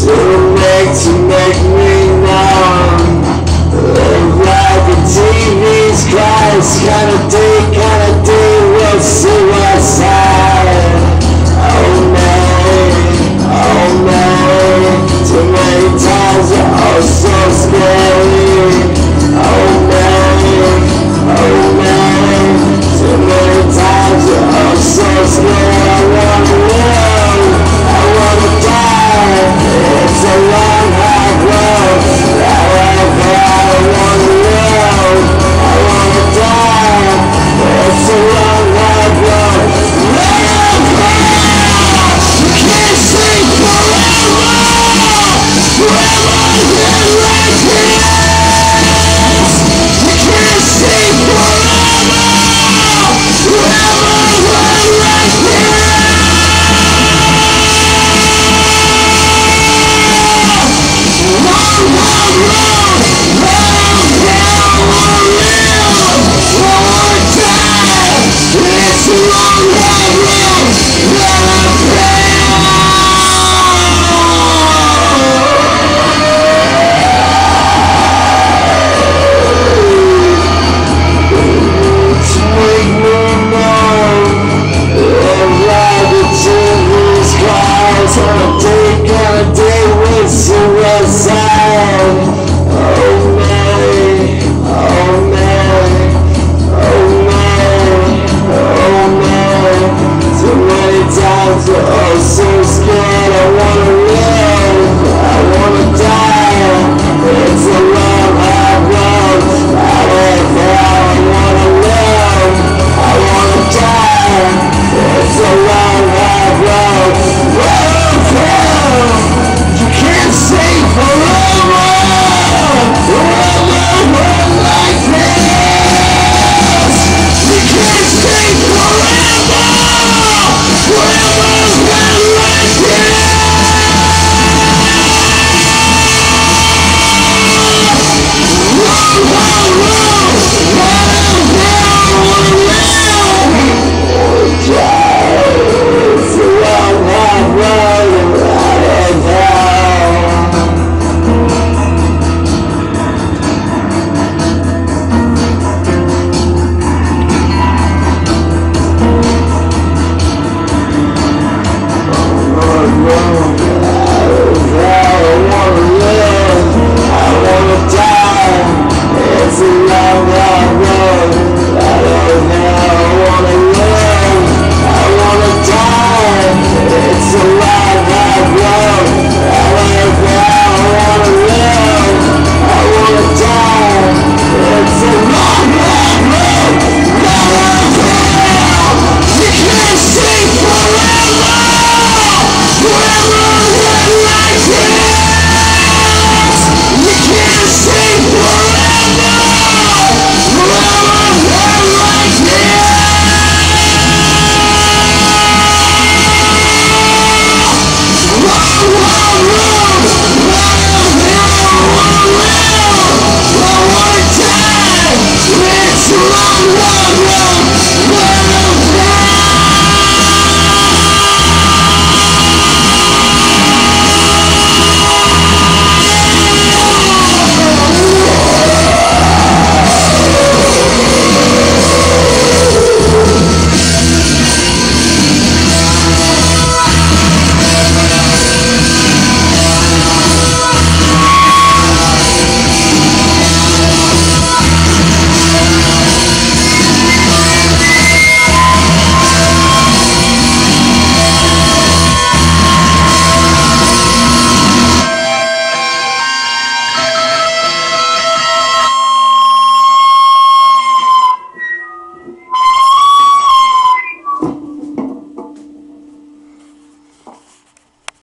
to make me numb. Live like a TV's Christ, kinda do with suicide. Oh no, too many times are all so scary. Oh no, too many times are all so scary. I wanna live, I wanna die. It's a long hard road. However, I wanna live, I wanna die. It's a long hard road. You can't sleep forever. Forever in right here.